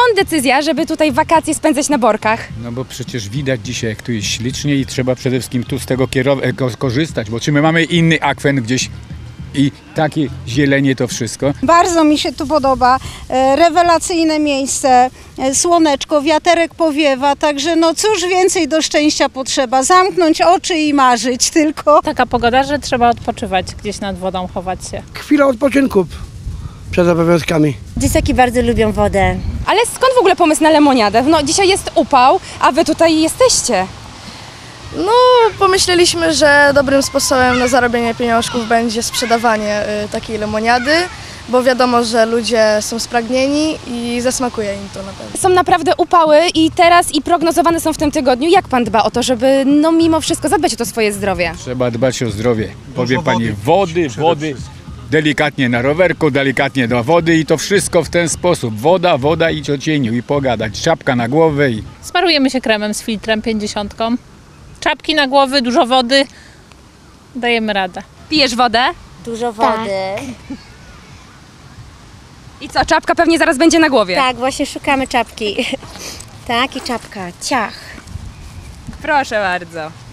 skąd decyzja, żeby tutaj wakacje spędzać na Borkach? No bo przecież widać dzisiaj, jak tu jest ślicznie i trzeba przede wszystkim tu z tego korzystać, bo czy my mamy inny akwen gdzieś i takie zielenie to wszystko. Bardzo mi się tu podoba, rewelacyjne miejsce, słoneczko, wiaterek powiewa, także no cóż więcej do szczęścia potrzeba, zamknąć oczy i marzyć tylko. Taka pogoda, że trzeba odpoczywać, gdzieś nad wodą chować się. Chwila odpoczynku przed obowiązkami. Dzieciaki bardzo lubią wodę. Ale skąd w ogóle pomysł na lemoniadę? No dzisiaj jest upał, a wy tutaj jesteście. No, pomyśleliśmy, że dobrym sposobem na zarobienie pieniążków będzie sprzedawanie takiej lemoniady, bo wiadomo, że ludzie są spragnieni i zasmakuje im to na pewno. Są naprawdę upały i teraz i prognozowane są w tym tygodniu. Jak pan dba o to, żeby no mimo wszystko zadbać o to swoje zdrowie? Trzeba dbać o zdrowie. Powie pani, wody, delikatnie na rowerku, delikatnie do wody i to wszystko w ten sposób. Woda i o cieniu i pogadać. Czapka na głowę i... Smarujemy się kremem z filtrem 50. Czapki na głowy, dużo wody. Dajemy radę. Pijesz wodę? Dużo wody. I co, czapka pewnie zaraz będzie na głowie? Tak, właśnie szukamy czapki. Tak, i czapka. Ciach. Proszę bardzo.